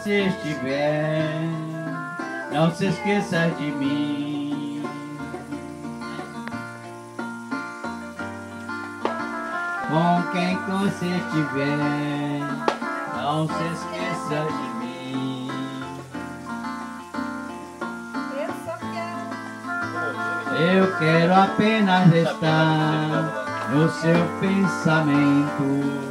você estiver, não se esqueça de mim. Com quem que você estiver, não se esqueça de mim. Eu quero apenas estar no seu pensamento.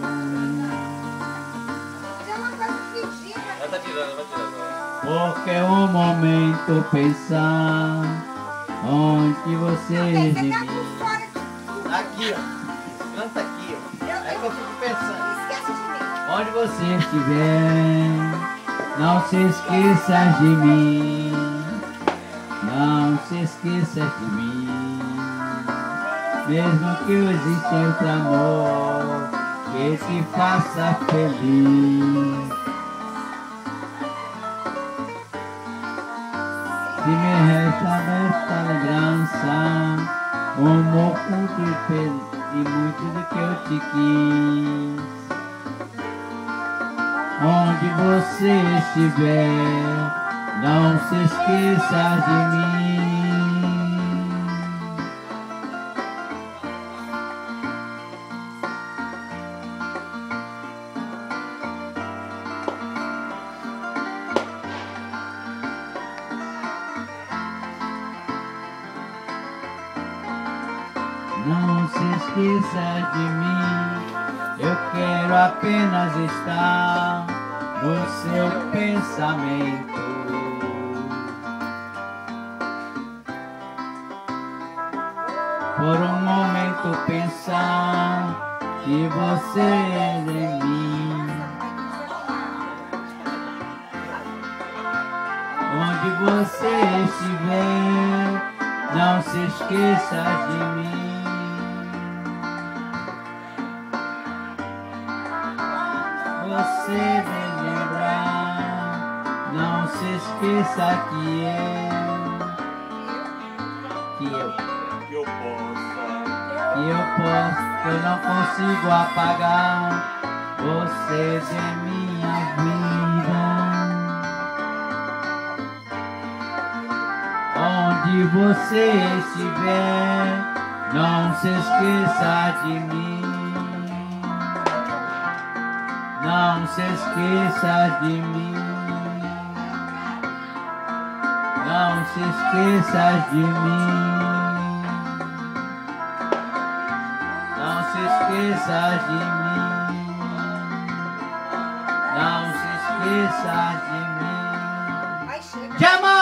Porque é um momento pensar onde você vive. Aqui, ó. Canta aqui, ó. É que eu fico pensando. Esquece de mim. Onde você estiver, não se esqueça de mim. Não se esqueça de mim. Mesmo que exista outro amor que te faça feliz. Se me resta esta lembrança, um pouco e muito do que eu te quis. Onde você estiver, não se esqueça de mim. Não se esqueça de mim, eu quero apenas estar no seu pensamento. Por um momento pensar que você é de mim. Onde você estiver, não se esqueça de mim. Você vem lembrar, não se esqueça que eu não consigo apagar você de minha vida. Onde você estiver, não se esqueça de mim. Não se esqueça de mim. Não se esqueça de mim. Não se esqueça de mim. Não se esqueça de mim. Jamais!